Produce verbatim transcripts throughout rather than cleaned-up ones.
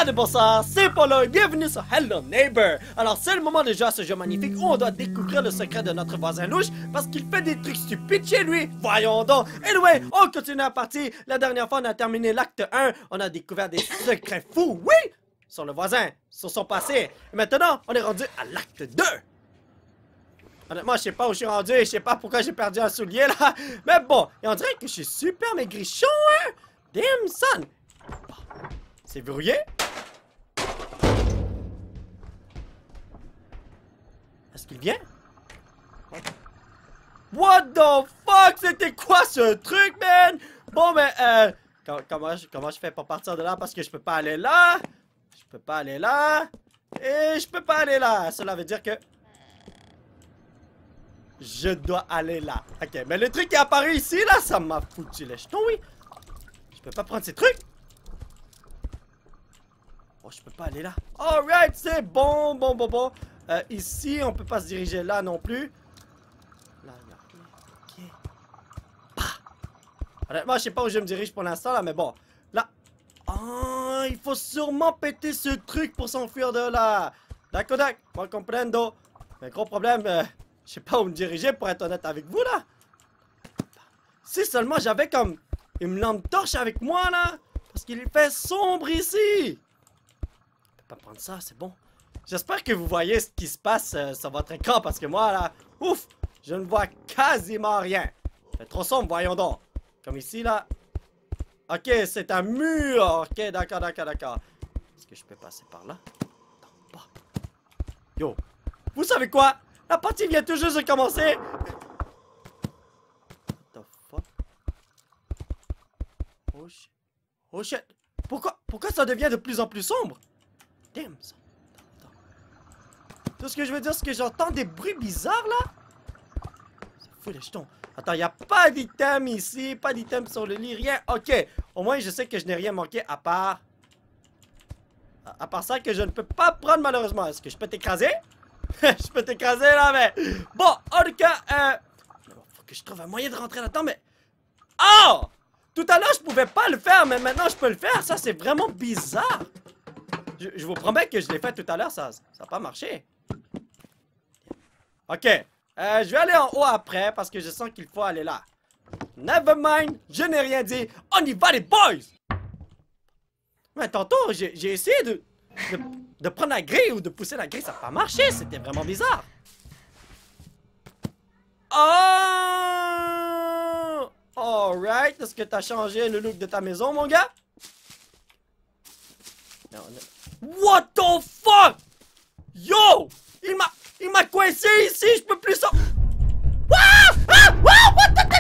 Salut, bonsoir, c'est Polo et bienvenue sur Hello Neighbor. Alors c'est le moment de jouer à ce jeu magnifique où on doit découvrir le secret de notre voisin louche parce qu'il fait des trucs stupides chez lui. Voyons donc. Anyway, on continue la partie. La dernière fois on a terminé l'acte un, on a découvert des secrets fous, oui, sur le voisin, sur son passé. Et maintenant, on est rendu à l'acte deux. Honnêtement, je sais pas où je suis rendu et je sais pas pourquoi j'ai perdu un soulier là. Mais bon, et on dirait que je suis super maigrichon, hein. Damn son. C'est verrouillé? Est-ce qu'il vient? What the fuck? C'était quoi ce truc, man? Bon, mais, euh... Comment je, comment je fais pour partir de là? Parce que je peux pas aller là. Je peux pas aller là. Et je peux pas aller là. Cela veut dire que... je dois aller là. Ok, mais le truc qui est apparu ici, là, ça m'a foutu les jetons, oui. Je peux pas prendre ces trucs. Oh, je peux pas aller là. Alright, c'est bon, bon, bon, bon. Euh, ici, on peut pas se diriger là non plus. Là, là. Ok. Ah. Honnêtement, je sais pas où je me dirige pour l'instant, là, mais bon. Là. Oh, il faut sûrement péter ce truc pour s'enfuir de là. D'accord, d'accord. Moi, comprendo. Mais gros problème, euh, je sais pas où me diriger pour être honnête avec vous, là. Si seulement j'avais comme une lampe torche avec moi, là. Parce qu'il fait sombre ici. Pas prendre ça, c'est bon. J'espère que vous voyez ce qui se passe euh, sur votre écran parce que moi là, ouf, je ne vois quasiment rien. C'est trop sombre, voyons donc. Comme ici là. Ok, c'est un mur. Ok, d'accord, d'accord, d'accord. Est-ce que je peux passer par là? Non, pas. Yo, vous savez quoi? La partie vient tout juste de commencer. What the fuck? Oh shit. Oh shit. Pourquoi, pourquoi ça devient de plus en plus sombre? Damn, ça. Attends, attends. Tout ce que je veux dire, c'est que j'entends des bruits bizarres, là. C'est fou, les jetons. Attends, il n'y a pas d'item ici, pas d'item sur le lit, rien. Ok, au moins, je sais que je n'ai rien manqué à part... À, à part ça que je ne peux pas prendre, malheureusement. Est-ce que je peux t'écraser? Je peux t'écraser, là, mais... Bon, en tout cas, euh... faut que je trouve un moyen de rentrer là-dedans, mais... Oh! Tout à l'heure, je pouvais pas le faire, mais maintenant, je peux le faire. Ça, c'est vraiment bizarre. Je, je vous promets que je l'ai fait tout à l'heure, ça n'a pas marché. Ok. Euh, je vais aller en haut après parce que je sens qu'il faut aller là. Never mind, je n'ai rien dit. On y va les boys! Mais tantôt, j'ai essayé de, de, de prendre la grille ou de pousser la grille, ça n'a pas marché. C'était vraiment bizarre. Oh! Alright, est-ce que tu as changé le look de ta maison, mon gars? Non, non. What the fuck? Yo! Il m'a... Il m'a coincé ici, je peux plus sortir. Ah! Ah! Ah! What the...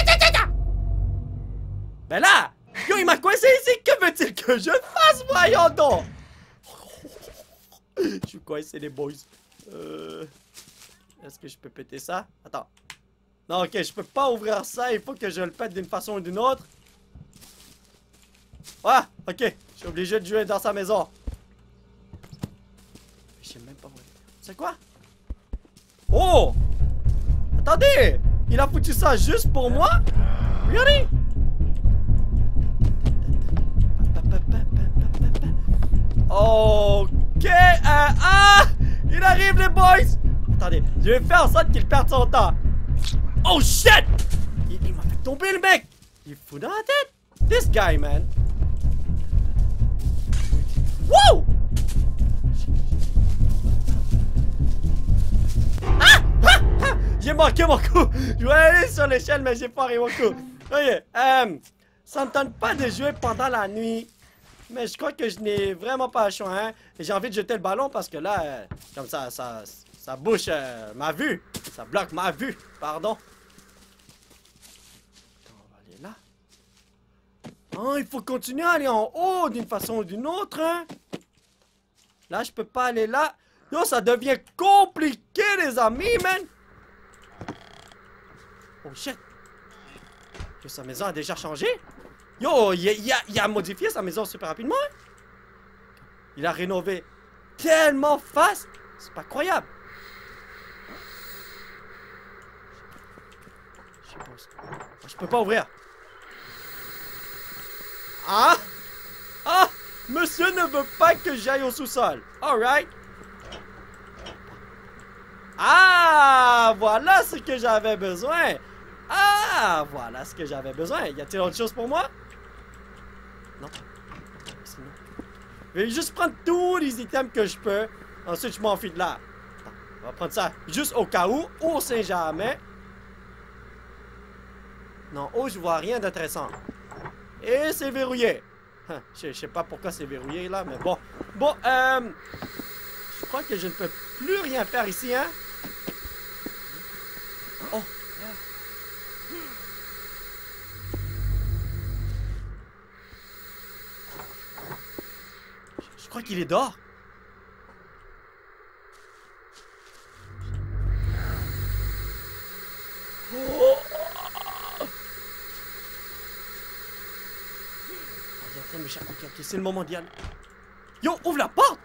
Ben là! Yo, il m'a coincé ici, que veut-il que je fasse, voyons donc? Je suis coincé, les boys. Euh... Est-ce que je peux péter ça? Attends. Non, ok, je peux pas ouvrir ça, il faut que je le pète d'une façon ou d'une autre. Ah! Ok, je suis obligé de jouer dans sa maison. Je sais même pas où. C'est quoi? Oh! Attendez! Il a foutu ça juste pour moi? Really? Ok! Euh, ah! Il arrive, les boys! Attendez, je vais faire en sorte qu'il perde son temps. Oh shit! Il, il m'a fait tomber, le mec! Il est fou dans la tête! This guy, man! Wow! Ah! Ah! Ah! J'ai manqué mon coup! Je voulais aller sur l'échelle, mais j'ai foiré mon coup. Ok, euh, ça me tente pas de jouer pendant la nuit. Mais je crois que je n'ai vraiment pas le choix, hein. Et j'ai envie de jeter le ballon parce que là, euh, comme ça, ça, ça bouche euh, ma vue. Ça bloque ma vue, pardon. On va aller là. Oh, il faut continuer à aller en haut d'une façon ou d'une autre, hein. Là, je peux pas aller là. Yo, ça devient compliqué, les amis, man. Oh, shit. Yo, sa maison a déjà changé. Yo, il, il, a, il a modifié sa maison super rapidement, hein. Il a rénové tellement fast. C'est pas croyable. Je, je peux pas ouvrir. Ah! Ah! Monsieur ne veut pas que j'aille au sous-sol. Alright. Ah, voilà ce que j'avais besoin. Ah, voilà ce que j'avais besoin. Y a-t-il autre chose pour moi? Non. Sinon. Je vais juste prendre tous les items que je peux. Ensuite, je m'enfuis de là. Attends, on va prendre ça juste au cas où. On sait jamais. Non, oh, je vois rien d'intéressant. Et c'est verrouillé. Je, je sais pas pourquoi c'est verrouillé là, mais bon. Bon, euh... je crois que je ne peux plus rien faire ici, hein. Oh. Je, je crois qu'il est dehors. Oh. Me ok, ok, c'est le moment d'y aller. Yo, ouvre la porte!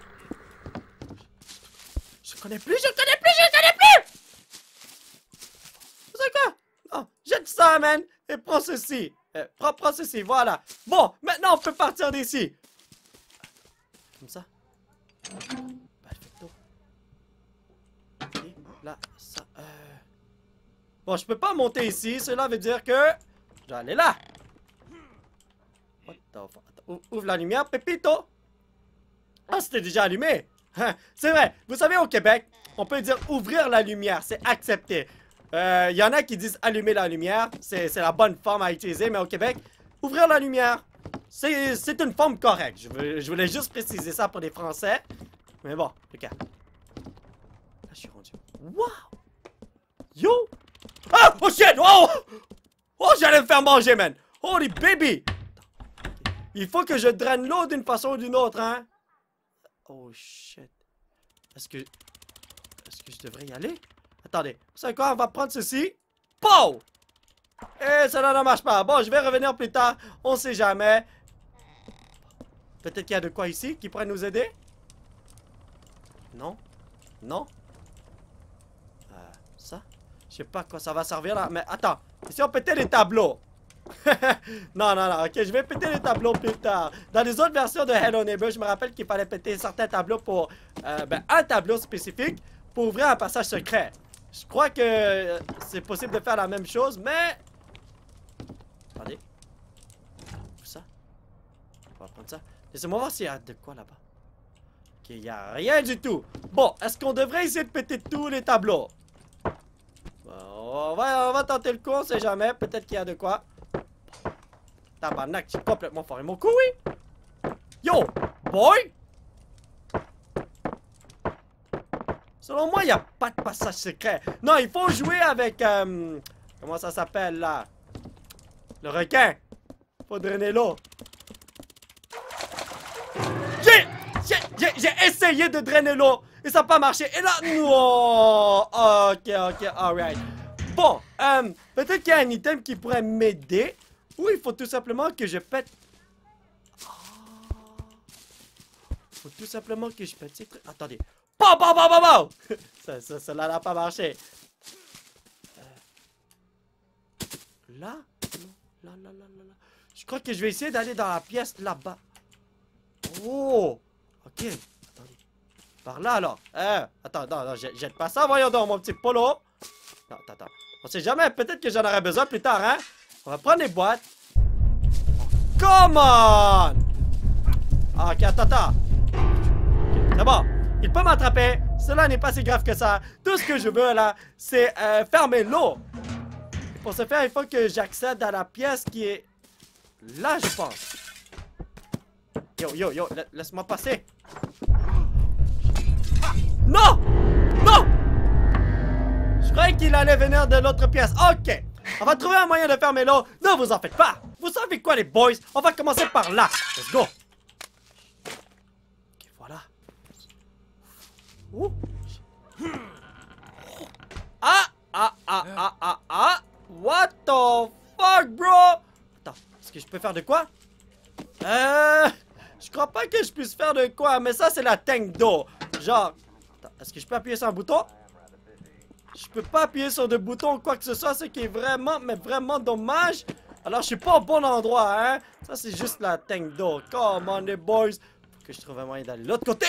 Je connais plus, je connais plus, je connais plus! C'est quoi? Non, jette ça, man! Et prends ceci. Euh, prends, prends ceci, voilà. Bon, maintenant on peut partir d'ici. Comme ça. Perfecto. Ok, là, ça. Euh... Bon, je peux pas monter ici. Cela veut dire que je dois aller là. What the fuck? Attends, ouvre la lumière, Pépito! Ah, c'était déjà allumé! C'est vrai, vous savez, au Québec, on peut dire ouvrir la lumière, c'est accepté. Il euh, y en a qui disent allumer la lumière, c'est la bonne forme à utiliser, mais au Québec, ouvrir la lumière, c'est une forme correcte. Je, veux, je voulais juste préciser ça pour les Français. Mais bon, regarde. Là, je suis rendu. Wow! Yo! Ah! Oh shit! Oh! Oh, j'allais me faire manger, man! Holy baby! Il faut que je draine l'eau d'une façon ou d'une autre, hein? Oh shit. Est-ce que... Est-ce que je devrais y aller? Attendez. Vous savez quoi? On va prendre ceci. Pow! Et ça ne marche pas. Bon, je vais revenir plus tard. On sait jamais. Peut-être qu'il y a de quoi ici qui pourrait nous aider? Non? Non? Euh, ça? Je sais pas à quoi ça va servir là. Mais attends. Ici on pétait les tableaux. non, non, non, ok, je vais péter les tableaux plus tard. Dans les autres versions de Hello Neighbor, je me rappelle qu'il fallait péter certains tableaux pour... Euh, ben, un tableau spécifique pour ouvrir un passage secret. Je crois que euh, c'est possible de faire la même chose, mais... Attendez. Où ça? On va prendre ça. Laissez-moi voir s'il y a de quoi là-bas. Ok, il n'y a rien du tout. Bon, est-ce qu'on devrait essayer de péter tous les tableaux? Bon, on va, on va tenter le coup, on sait jamais. Peut-être qu'il y a de quoi. Tabarnak, j'ai complètement foiré mon coup, oui! Yo! Boy! Selon moi, il n'y a pas de passage secret. Non, il faut jouer avec... Euh, comment ça s'appelle, là? Le requin. Faut drainer l'eau. J'ai... J'ai essayé de drainer l'eau. Et ça n'a pas marché. Et là... Non! Ok, ok, alright. Bon, euh, peut-être qu'il y a un item qui pourrait m'aider. Ou il faut tout simplement que je pète... Il oh. faut tout simplement que je pète ces trucs. Attendez. Bon, bon, bon, bon, bon. Ça, ça, cela n'a pas marché. Euh... Là? Là, là, là, là, là. Je crois que je vais essayer d'aller dans la pièce là-bas. Oh! Ok. Attendez. Par là, alors. Euh, attends, non, non, jette pas ça. Voyons donc, mon petit polo. Non, attends, attends. On sait jamais. Peut-être que j'en aurai besoin plus tard, hein? On va prendre les boîtes. Come on! Ok, attends, attends. Okay, c'est bon. Il peut m'attraper. Cela n'est pas si grave que ça. Tout ce que je veux, là, c'est euh, fermer l'eau. Pour ce faire, il faut que j'accède à la pièce qui est... Là, je pense. Yo, yo, yo, laisse-moi passer. Non! Non! Je croyais qu'il allait venir de l'autre pièce. Ok. On va trouver un moyen de fermer l'eau. Ne vous en faites pas. Vous savez quoi, les boys? On va commencer par là. Let's go. Ok, voilà. Ouh. Ah, ah, ah, ah, ah, ah. What the fuck, bro? Attends, est-ce que je peux faire de quoi? Euh... Je crois pas que je puisse faire de quoi, mais ça, c'est la tank d'eau. Genre... Est-ce que je peux appuyer sur un bouton? Je peux pas appuyer sur de boutons ou quoi que ce soit, ce qui est vraiment, mais vraiment dommage. Alors, je suis pas au bon endroit, hein. Ça, c'est juste la tank d'eau. Come on, les boys. Faut que je trouve un moyen d'aller de l'autre côté.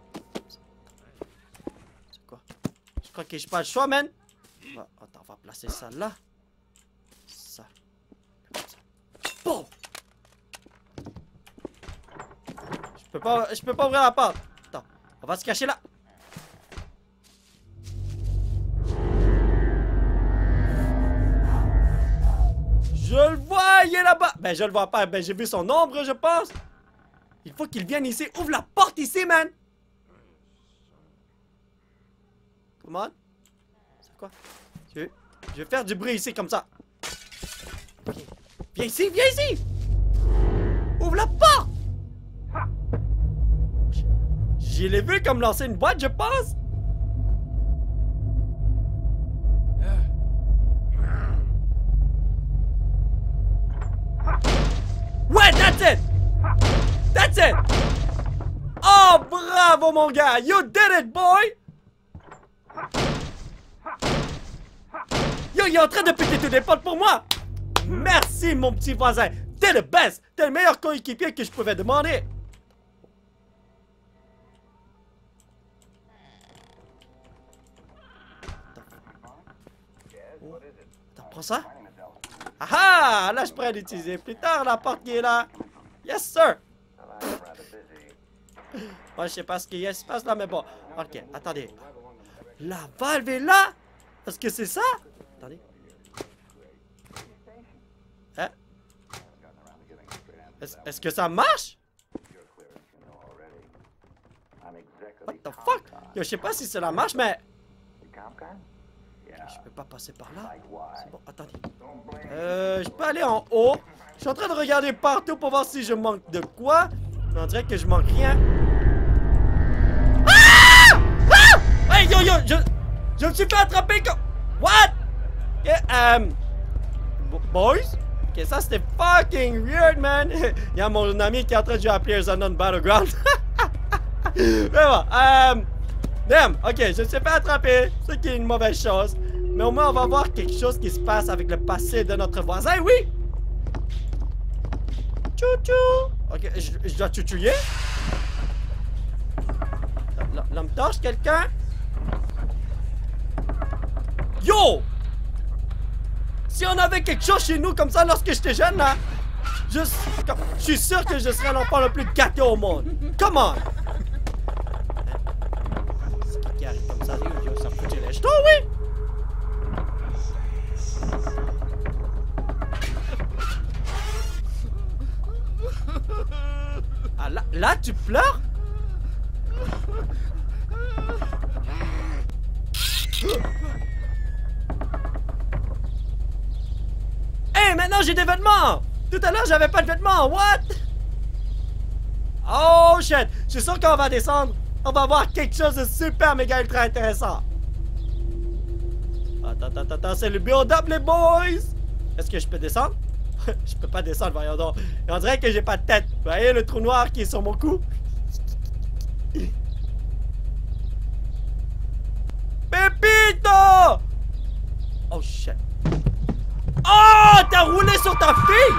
C'est quoi? Je crois que j'ai pas le choix, man. Ah, attends, on va placer ça là. Ça. Bon. Je peux pas, je peux pas ouvrir la porte. Attends, on va se cacher là. Je le vois, il est là-bas. Ben, je le vois pas. Ben, j'ai vu son ombre, je pense. Il faut qu'il vienne ici. Ouvre la porte ici, man. Come on. C'est quoi? Je vais, je vais faire du bruit ici, comme ça. Viens, viens ici, viens ici. Ouvre la porte. Je l'ai vu comme lancer une boîte, je pense. Ouais, that's it! That's it! Oh, bravo, mon gars! You did it, boy! Yo, il est en train de péter toutes les portes pour moi! Merci, mon petit voisin! T'es le best! T'es le meilleur coéquipier que je pouvais demander! Oh. Attends, prends ça? Ah ah! Là, je pourrais l'utiliser plus tard, la porte qui est là. Yes, sir! Moi, je sais pas ce qu'il y a, se passe là, mais bon. Ok, attendez. La valve est là? Est-ce que c'est ça? Attendez. Hein? Est-ce est-ce que ça marche? What the fuck? Yo, je sais pas si cela marche, mais... Je peux pas passer par là. C'est bon, attendez. Euh, je peux aller en haut. Je suis en train de regarder partout pour voir si je manque de quoi. Mais on dirait que je manque rien. Ah! Ah! Hey, yo, yo, je... Je me suis fait attraper comme... What? Ok, euh... Boys? Ok, ça c'était fucking weird, man. Il y a mon ami qui est en train de jouer à PlayerUnknown Battleground. Mais bon, euh... Damn, ok, je me suis fait attraper. Ce qui est une mauvaise chose. Mais au moins, on va voir quelque chose qui se passe avec le passé de notre voisin, oui! Tchou-tchou! Ok, je, je dois tchou-tchouiller? L'homme torche, quelqu'un? Yo! Si on avait quelque chose chez nous comme ça lorsque j'étais jeune, là, je, je suis sûr que je serais l'enfant le plus gâté au monde. Come on! C'est qui qui arrive comme ça? Yo, ça me fout les jetons, oui! Ah, là, là, tu pleures? Hey, maintenant j'ai des vêtements! Tout à l'heure, j'avais pas de vêtements, what? Oh shit! Je suis sûr qu'on va descendre. On va voir quelque chose de super méga ultra intéressant. Attends, attends, attends, c'est le build-up, les boys! Est-ce que je peux descendre? Je peux pas descendre, voyons donc. Et on dirait que j'ai pas de tête. Vous voyez le trou noir qui est sur mon cou? Pépito! Oh shit. Oh! T'as roulé sur ta fille?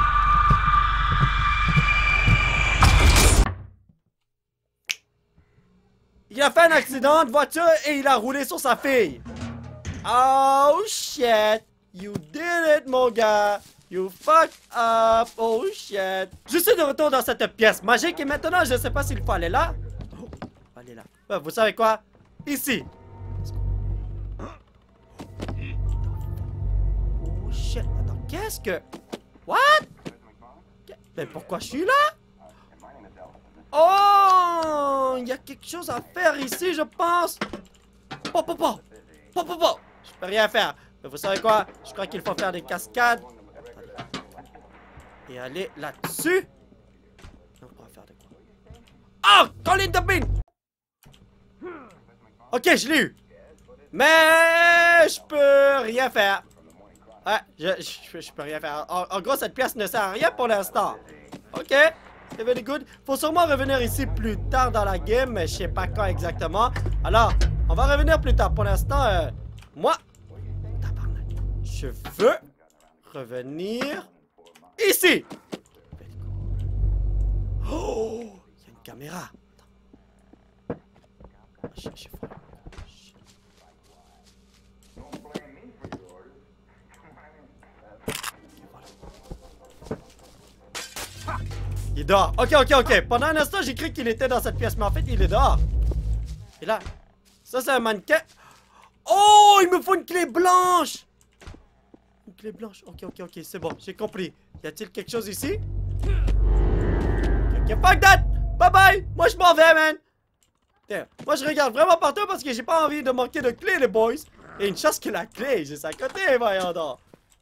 Il a fait un accident de voiture et il a roulé sur sa fille. Oh shit. You did it, mon gars. You fucked up. Oh shit. Je suis de retour dans cette pièce magique et maintenant je sais pas s'il faut aller là. Oh, aller là. Ouais, vous savez quoi? Ici. Oh shit. Attends, qu'est-ce que... What? Mais pourquoi je suis là? Oh! Il y a quelque chose à faire ici, je pense. Pop, pop, pop. Pop, pop, pop. Je peux rien faire. Mais vous savez quoi? Je crois qu'il faut faire des cascades. Et aller là-dessus. On va faire de quoi? Oh! Colline de pin! Ok, je l'ai eu. Mais je peux rien faire. Ouais, je, je, je peux rien faire. En, en gros, cette pièce ne sert à rien pour l'instant. Ok, c'est very good. Faut sûrement revenir ici plus tard dans la game, mais je sais pas quand exactement. Alors, on va revenir plus tard. Pour l'instant, euh, moi, je veux revenir ici. Oh, il y a une caméra. Attends. Oh, je, je... Il est dehors. Ok, ok, ok. Pendant un instant, j'ai cru qu'il était dans cette pièce, mais en fait, il est dehors. Et là, ça, c'est un mannequin. Oh, il me faut une clé blanche. Une clé blanche. Ok, ok, ok, c'est bon, j'ai compris. Y a-t-il quelque chose ici? Ok, fuck that. Bye bye. Moi, je m'en vais, man. Tiens, moi, je regarde vraiment partout parce que j'ai pas envie de manquer de clé, les boys. Et une chance que la clé est juste à côté, voyons donc.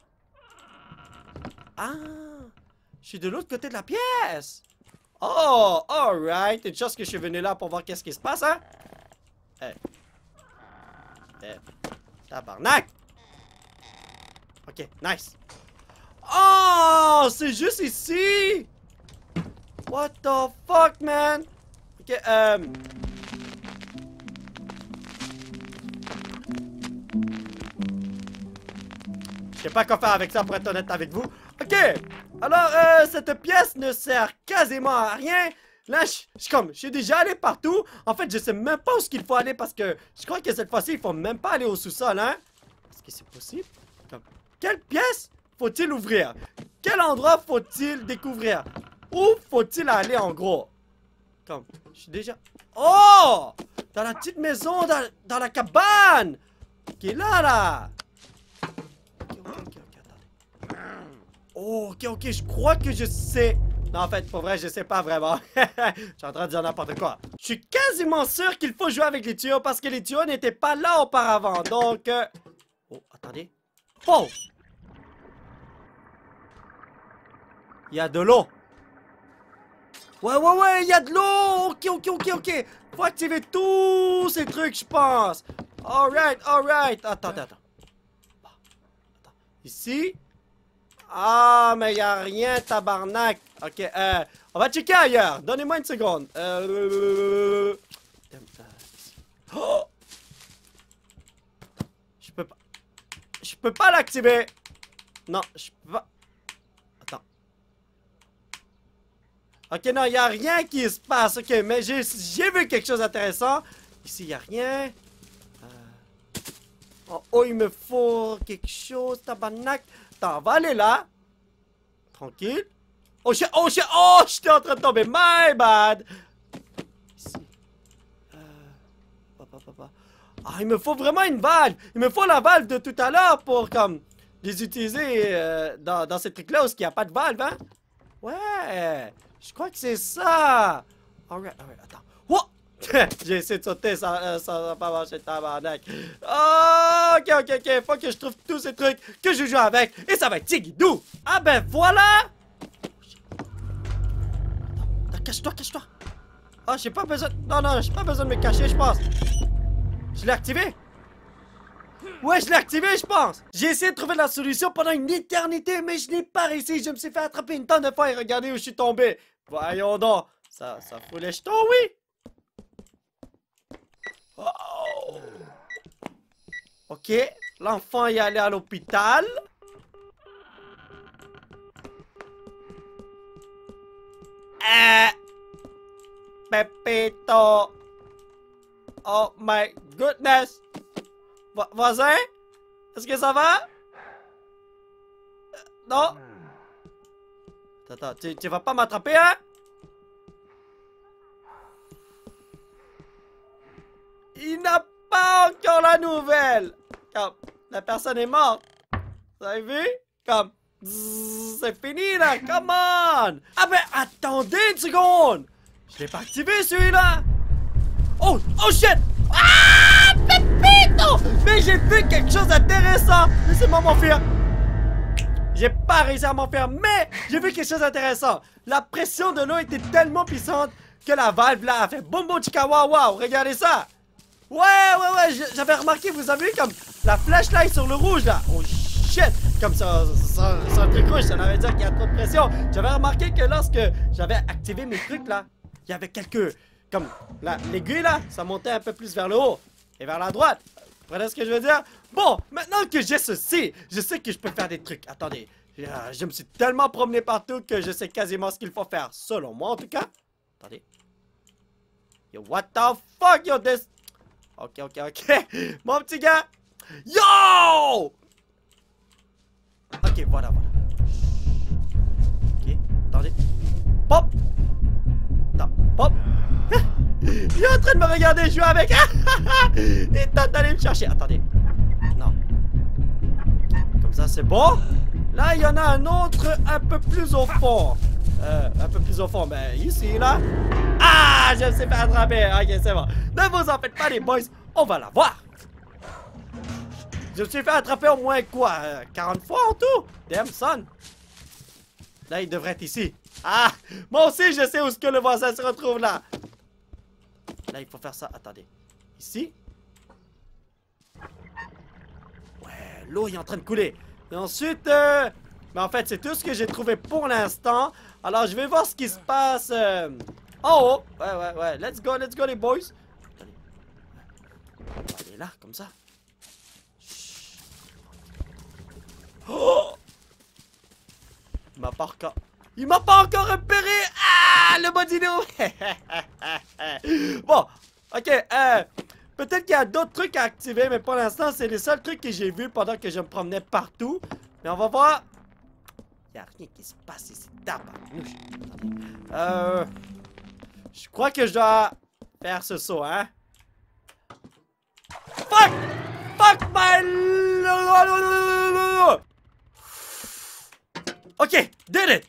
Ah, je suis de l'autre côté de la pièce. Oh, alright. Une chance que je suis venu là pour voir qu'est-ce qui se passe, hein? Hey. Hey. Tabarnak! Ok, nice. Oh, c'est juste ici! What the fuck, man? Ok, euh... je sais pas quoi faire avec ça pour être honnête avec vous. Ok! Alors, euh, cette pièce ne sert quasiment à rien. Là, je suis comme, je suis déjà allé partout. En fait, je sais même pas où ce qu'il faut aller parce que je crois que cette fois-ci, il faut même pas aller au sous-sol, hein? Est-ce que c'est possible? Comme, quelle pièce faut-il ouvrir? Quel endroit faut-il découvrir? Où faut-il aller en gros? Comme, je suis déjà... Oh! Dans la petite maison, dans, dans la cabane! Qui est là, là! Ok, ok, ok, ok, attendez. Oh, ok, ok, je crois que je sais... Non, en fait, pour vrai, je sais pas vraiment. Je suis en train de dire n'importe quoi. Je suis quasiment sûr qu'il faut jouer avec les tuyaux parce que les tuyaux n'étaient pas là auparavant. Donc... Euh... Oh, attendez. Oh! Il y a de l'eau. Ouais, ouais, ouais, il y a de l'eau. Ok, ok, ok, ok. Faut activer tous ces trucs, je pense. Alright, alright. Attends, attends, attends. Attends. Ici. Ah, mais il n'y a rien, tabarnak. Ok, euh, on va checker ailleurs. Donnez-moi une seconde. Euh... Oh! Je peux pas... Je peux pas l'activer. Non, je peux pas... Attends. Ok, non, il n'y a rien qui se passe. Ok, mais j'ai vu quelque chose d'intéressant. Ici, il n'y a rien. Euh... Oh, oh, il me faut quelque chose, tabarnak. Attends, on va aller là. Tranquille. Oh shit, oh shit, oh, j'étais en train de tomber. My bad. Ici. Euh... Papa, papa. Ah, il me faut vraiment une valve. Il me faut la valve de tout à l'heure pour, comme, les utiliser euh, dans, dans ces trucs-là où il n'y a pas de valve, hein? Ouais. Je crois que c'est ça. Alright, alright, attends. What? J'ai essayé de sauter sans, euh, sans pas marcher de tabarnak. Oh, ok, ok, ok. Faut que je trouve tous ces trucs que je joue avec. Et ça va être Tigidou. Ah ben voilà. Attends, cache-toi, cache-toi. Ah, j'ai pas besoin... Non, non, j'ai pas besoin de me cacher, je pense. Je l'ai activé. Ouais, je l'ai activé, je pense. J'ai essayé de trouver la solution pendant une éternité, mais je n'ai pas réussi. Je me suis fait attraper une tonne de fois et regardez où je suis tombé. Voyons donc. Ça, ça fout les jetons, oui. Oh. Ok, l'enfant est allé à l'hôpital. Euh, Pepito. Oh my goodness. Vo voisin? Est-ce que ça va? Euh, non? Attends, tu, tu vas pas m'attraper, hein? Il n'a pas encore la nouvelle. Comme, la personne est morte. Vous avez vu? Comme, c'est fini là, come on! Ah ben, attendez une seconde! Je l'ai pas activé celui-là! Oh, oh shit! Ah, Pépito! Mais j'ai vu quelque chose d'intéressant! Laissez-moi m'enfuir! J'ai pas réussi à m'enfuir, mais j'ai vu quelque chose d'intéressant! La pression de l'eau était tellement puissante que la valve là a fait boum boum chika wow wow! Regardez ça! Ouais, ouais, ouais, j'avais remarqué, vous avez vu comme la flashlight sur le rouge là. Oh shit, comme ça, ça, ça un truc rouge, ça veut dire qu'il y a trop de pression. J'avais remarqué que lorsque j'avais activé mes trucs là, il y avait quelques, comme l'aiguille là, ça montait un peu plus vers le haut et vers la droite. Vous comprenez ce que je veux dire? Bon, maintenant que j'ai ceci, je sais que je peux faire des trucs. Attendez, Je, je me suis tellement promené partout que je sais quasiment ce qu'il faut faire. Selon moi, en tout cas. Attendez. Yo, what the fuck, yo, this... Ok, ok, ok. Mon petit gars. Yo! Ok, voilà, voilà. Ok, attendez. Pop! Attends, pop! Il est en train de me regarder jouer avec. Il tente d'aller me chercher. Attendez. Non. Comme ça, c'est bon. Là, il y en a un autre un peu plus au fond. Euh, un peu plus au fond. Mais ici, là. Ah, je me suis fait attraper. Ok, c'est bon. Ne vous en faites pas, les boys. On va la voir. Je me suis fait attraper au moins quoi? Euh, quarante fois en tout? Damn, son. Là, il devrait être ici. Ah, moi aussi, je sais où est-ce que le voisin se retrouve là. Là, il faut faire ça. Attendez. Ici. Ouais, l'eau est en train de couler. Et ensuite, euh... mais en fait, c'est tout ce que j'ai trouvé pour l'instant. Alors, je vais voir ce qui se passe euh... en haut. Ouais, ouais, ouais. Let's go, let's go, les boys. Attendez. On va aller là, comme ça. Chut. Oh! Il m'a pas encore... Il m'a pas encore repéré. Ah, le bodino. Bon, ok, euh, peut-être qu'il y a d'autres trucs à activer, mais pour l'instant, c'est les seuls trucs que j'ai vus pendant que je me promenais partout. Mais on va voir. Il n'y a rien qui se passe ici. Tabarnouche. Euh, je crois que je dois faire ce saut, hein. Fuck! Fuck my... Ok, did it!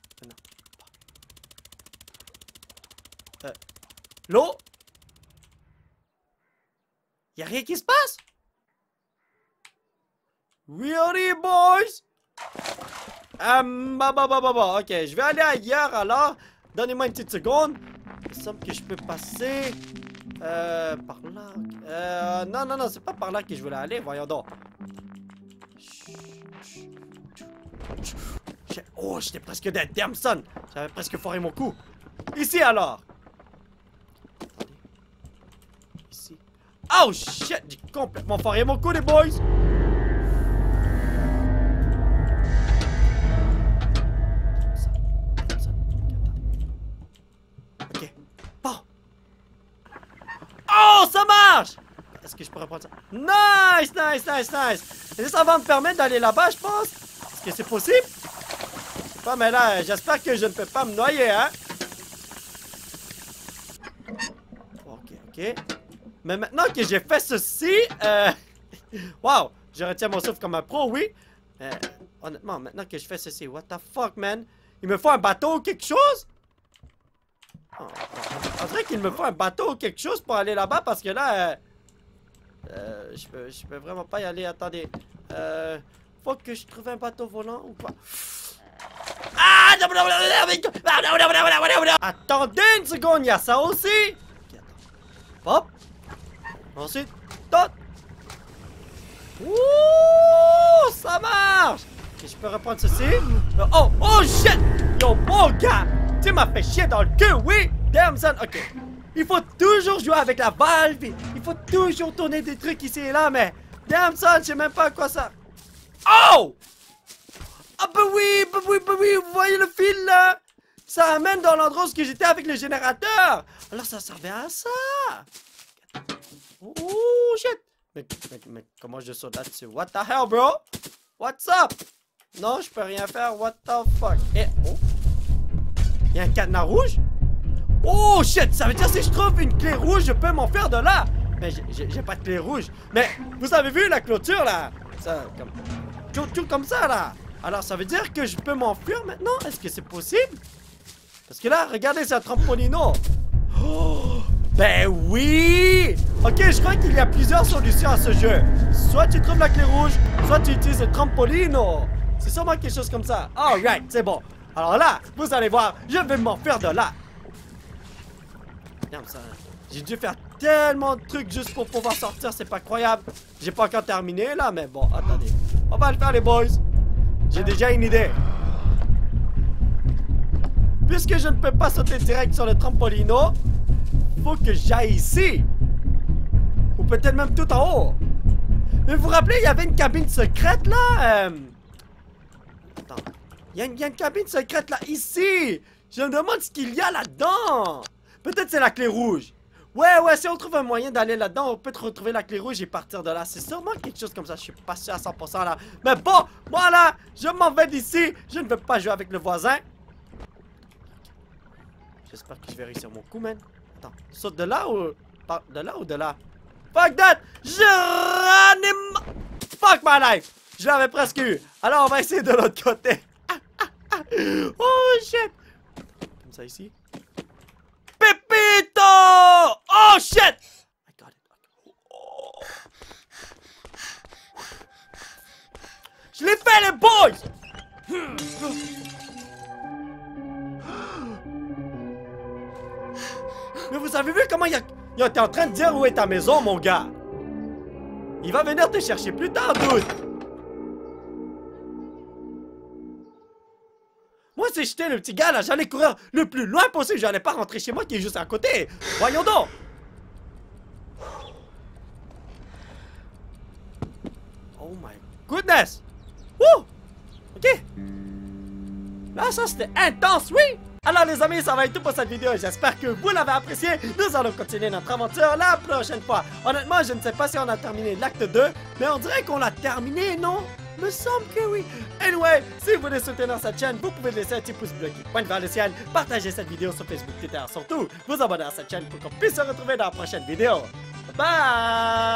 Euh, l'eau? Y'a rien qui se passe? Really, boys? Um, bah, bah, bah, bah, bah. Ok, je vais aller ailleurs alors. Donnez-moi une petite seconde. Il semble que je peux passer. Euh, par là. Euh, non, non, non, c'est pas par là que je voulais aller. Voyons donc. Oh, j'étais presque dead. Damn, son. J'avais presque foiré mon coup. Ici alors. Ici. Oh shit, j'ai complètement foiré mon coup, les boys. Ok. Bon. Oh, ça marche. Est-ce que je pourrais prendre ça? Nice, nice, nice, nice. Et ça va me permettre d'aller là-bas, je pense. Est-ce que c'est possible? Pas, mais là, j'espère que je ne peux pas me noyer, hein. Ok, ok. Mais maintenant que j'ai fait ceci, euh... wow, je retiens mon souffle comme un pro, oui. Euh, honnêtement, maintenant que je fais ceci, what the fuck, man? Il me faut un bateau ou quelque chose? Oh, on dirait qu'il me faut un bateau ou quelque chose pour aller là-bas, parce que là... Euh, euh, je peux, je peux vraiment pas y aller, attendez. Euh... Faut que je trouve un bateau volant ou quoi? Ah! Attendez une seconde, il y a ça aussi! Okay, hop! Ensuite, tot! Ouh! Ça marche! Okay, je peux reprendre ceci. Oh! Oh shit! Yo, mon gars! Tu m'as fait chier dans le cul, oui! Damn son! Ok. Il faut toujours jouer avec la valve. Il faut toujours tourner des trucs ici et là, mais... Damn son, je sais même pas à quoi ça... Oh! Ah bah oui, bah oui, bah oui, vous voyez le fil là? Ça amène dans l'endroit où j'étais avec le générateur. Alors ça servait à ça. Oh shit. Mais, mais, mais comment je saute là-dessus? What the hell, bro? What's up? Non, je peux rien faire. What the fuck? Eh, oh. Il y a un cadenas rouge? Oh shit, ça veut dire si je trouve une clé rouge, je peux m'enfuir de là. Mais j'ai pas de clé rouge. Mais vous avez vu la clôture là? Ça, comme... Tout, tout comme ça là. Alors ça veut dire que je peux m'enfuir maintenant? Est-ce que c'est possible? Parce que là, regardez, c'est un trampolino. Oh, ben oui. Ok, je crois qu'il y a plusieurs solutions à ce jeu. Soit tu trouves la clé rouge, soit tu utilises le trampolino. C'est sûrement quelque chose comme ça. Alright, c'est bon. Alors là, vous allez voir, je vais m'enfuir de là. Regarde ça. J'ai dû faire tellement de trucs juste pour pouvoir sortir, c'est pas croyable. J'ai pas encore terminé là, mais bon, attendez. On va le faire les boys. J'ai déjà une idée. Puisque je ne peux pas sauter direct sur le trampolino, faut que j'aille ici. Ou peut-être même tout en haut. Mais vous vous rappelez, il y avait une cabine secrète là euh... Attends. Il y, a une, y a une cabine secrète là, ici! Je me demande ce qu'il y a là-dedans! Peut-être c'est la clé rouge. Ouais, ouais, si on trouve un moyen d'aller là-dedans, on peut retrouver la clé rouge et partir de là. C'est sûrement quelque chose comme ça, je suis pas sûr à cent pour cent là. Mais bon, voilà, je m'en vais d'ici. Je ne veux pas jouer avec le voisin. J'espère que je vais réussir mon coup, man. Attends, saute de là ou... De là ou de là? Fuck that! Je ranime... Fuck my life! Je l'avais presque eu. Alors, on va essayer de l'autre côté. Oh, shit! Comme ça ici. Pepito! Oh shit! I got it. Oh. Je l'ai fait, les boys! Mais vous avez vu comment il a... il était en train de dire où est ta maison, mon gars? Il va venir te chercher plus tard, dude! Moi, si j'étais le petit gars, là, j'allais courir le plus loin possible. J'allais pas rentrer chez moi qui est juste à côté. Voyons donc. Oh my goodness. Wouh. Ok. Là, ça, c'était intense, oui. Alors, les amis, ça va être tout pour cette vidéo. J'espère que vous l'avez apprécié. Nous allons continuer notre aventure la prochaine fois. Honnêtement, je ne sais pas si on a terminé l'acte deux, mais on dirait qu'on l'a terminé, non? Me semble que oui. Anyway, si vous voulez soutenir cette chaîne, vous pouvez laisser un petit pouce bleu qui pointe vers le ciel, partager cette vidéo sur Facebook, Twitter, surtout vous abonner à cette chaîne pour qu'on puisse se retrouver dans la prochaine vidéo. Bye!